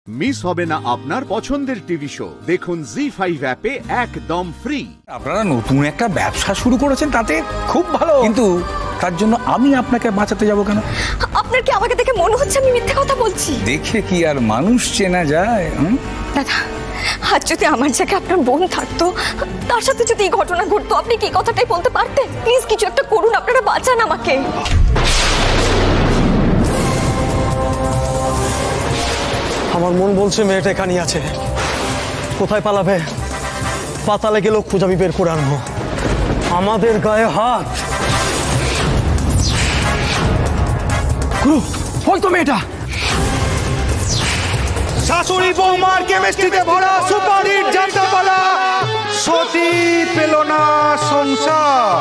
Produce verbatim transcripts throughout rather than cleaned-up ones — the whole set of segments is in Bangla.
মিস হবে না আপনার পছন্দের টিভি শো। দেখুন জি ফাইভ অ্যাপে একদম ফ্রি। আপনারা নতুন একটা ব্যবসা শুরু করেছেন, তাতে খুব ভালো, কিন্তু তার জন্য আমি আপনাকে বাঁচাতে যাব কেন? আপনার কি আমাকে দেখে মনে হচ্ছে আমি মিথ্যে কথা বলছি? দেখে কি আর মানুষ চেনা যায়? দাদা, আজ যদি আমার জায়গায় আপনার বোন থাকতো, তার সাথে যদি এই ঘটনা ঘটতো, আপনি কি কথাটাই বলতে পারতেন? প্লিজ কিছু একটা করুন, আপনারা বাঁচান আমাকে। আমার মন বলছে মেয়েটা এখানেই আছে। কোথায় পালাবে? পাতালে গেলেও খুঁজে আমি বের করে আনবো। আমাদের গায়ে হাত। ওই তো মেয়েটা। শাশুড়ি বৌমার কেমিস্ট্রিতে ভরা সুপার হিট যাত্রাপালা সতী পেল না সংসার।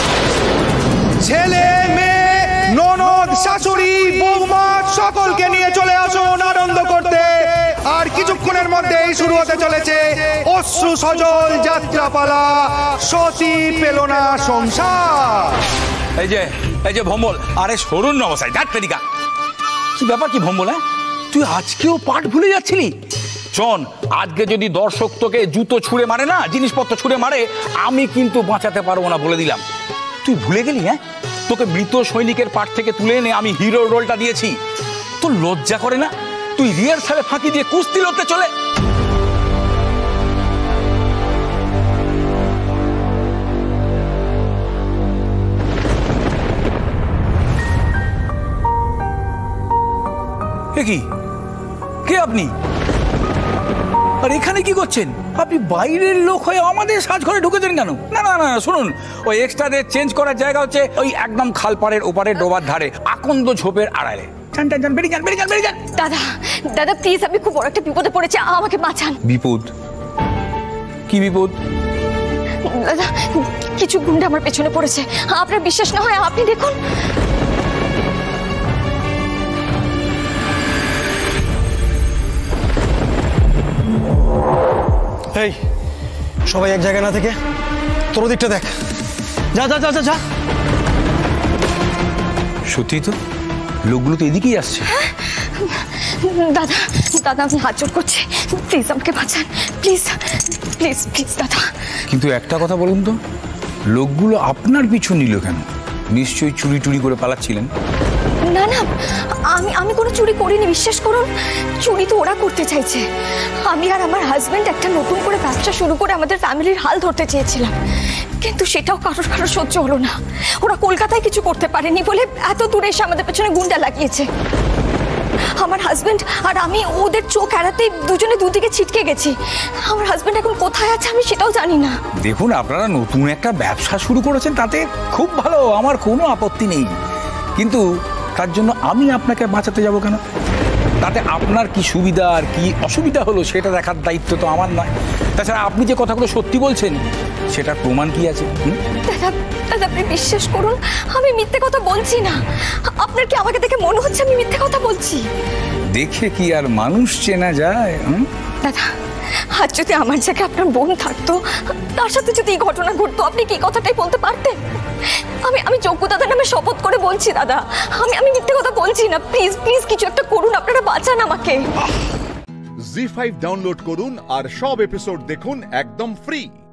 ছেলে মেয়ে ননদ শাশুড়ি বৌমা সকলকে নিয়ে চলে আসুন আনন্দ করতে। আর কিছুক্ষণের মধ্যেই শুরু হতে চলেছে অশ্রু সজল যাত্রাপালা সতী পেল না সংসার। এই যে এই যে ভম্বল, আরে সরুন না বসাই ডাক্তারিকা। কি ব্যাপার কি ভম্বল? হ্যাঁ, তুই আজকেও পাঠ ভুলে যাচ্ছিলি? শোন, আজকে যদি দর্শক তোকে জুতো ছুঁড়ে মারে না, জিনিসপত্র ছুঁড়ে মারে, আমি কিন্তু বাঁচাতে পারবো না বলে দিলাম। তুই ভুলে গেলি? হ্যাঁ, তোকে মৃত সৈনিকের পাঠ থেকে তুলে এনে আমি হিরো রোলটা দিয়েছি। তোর লজ্জা করে না? তুই রিহার্সালে ফাঁকি দিয়ে কুস্তি লড়তে চলে। কি কে আপনি? আর এখানে কি করছেন? আপনি বাইরের লোক হয়ে আমাদের সাজঘরে ঢুকেছেন কেন? না না না শুনুন, ওই এক্সট্রা ডে চেঞ্জ করার জায়গা হচ্ছে ওই একদম খালপাড়ের ওপারে ডোবার ধারে আকন্দ ঝোপের আড়ালে। যান যান যান, বেরিয়ে যান বেরিয়ে যান বেরিয়ে যান। দাদা দাদা প্লিজ, আমি খুব বড় একটা বিপদে পড়েছি, আমাকে বাঁচান। বিপদ? কি বিপদ? দাদা, কিছু গুন্ডা আমার পেছনে পড়েছে। আপনার বিশ্বাস না হয় আপনি দেখুন। এই সবাই এক জায়গায় না থেকে তোর দিকটা দেখ। যা যা যা যা যা। সত্যি তো, লোকগুলো তো এদিকেই আসছে। দাদা দাদা আমি হাত জোড় করছি, প্লিজ আমাকে বাঁচান, প্লিজ প্লিজ প্লিজ দাদা। কিন্তু একটা কথা বলুন তো, লোকগুলো আপনার পিছু নিল কেন? নিশ্চয়ই চুরি টুরি করে পালাচ্ছিলেন। না না, আমি আমি কোনো চুরি করিনি, বিশ্বাস করুন। চুরি তো ওরা করতে চাইছে। আমি আর আমার হাজবেন্ড একটা নতুন করে ব্যবসা শুরু করে আমাদের ফ্যামিলির হাল ধরতে চেয়েছিলাম, কিন্তু সেটাও কারোর কারোর সহ্য হলো না। ওরা কলকাতায় কিছু করতে পারেনি বলে এত দূরে এসে আমাদের পেছনে গুন্ডা লাগিয়েছে। আমার হাজবেন্ড আর আমি ওদের চোখ এড়াতে দুজনে দুদিকে ছিটকে গেছি। আমার হাজবেন্ড এখন কোথায় আছে আমি সেটাও জানি না। দেখুন, আপনারা নতুন একটা ব্যবসা শুরু করেছেন, তাতে খুব ভালো, আমার কোনো আপত্তি নেই, কিন্তু তার জন্য আমি আপনাকে বাঁচাতে যাব কেন? তাতে আপনার কি সুবিধা আর কি অসুবিধা হলো সেটা দেখার দায়িত্ব তো আমার নয়। তাছাড়া আপনি যে কথাগুলো সত্যি বলছেন সেটার প্রমাণ কি আছে? দাদা দাদা আপনি বিশ্বাস করুন, আমি মিথ্যে কথা বলছি না। আপনার কি আমাকে দেখে মনে হচ্ছে আমি মিথ্যে কথা বলছি? দেখে কি আর মানুষ চেনা যায়? দাদা, আজ যদি আমার জায়গায় আপনার বোন থাকতো, তার সাথে যদি এই ঘটনা ঘটতো, আপনি কি কথাটাই বলতে পারতেন? আমি আমি যোগ্যতার নামে শপথ করে বলছি দাদা, আমি আমি মিথ্যে কথা বলছি না। প্লিজ প্লিজ কিছু একটা করুন, আপনারা বাঁচান আমাকে। জি ফাইভ ডাউনলোড করুন আর সব এপিসোড দেখুন একদম ফ্রি।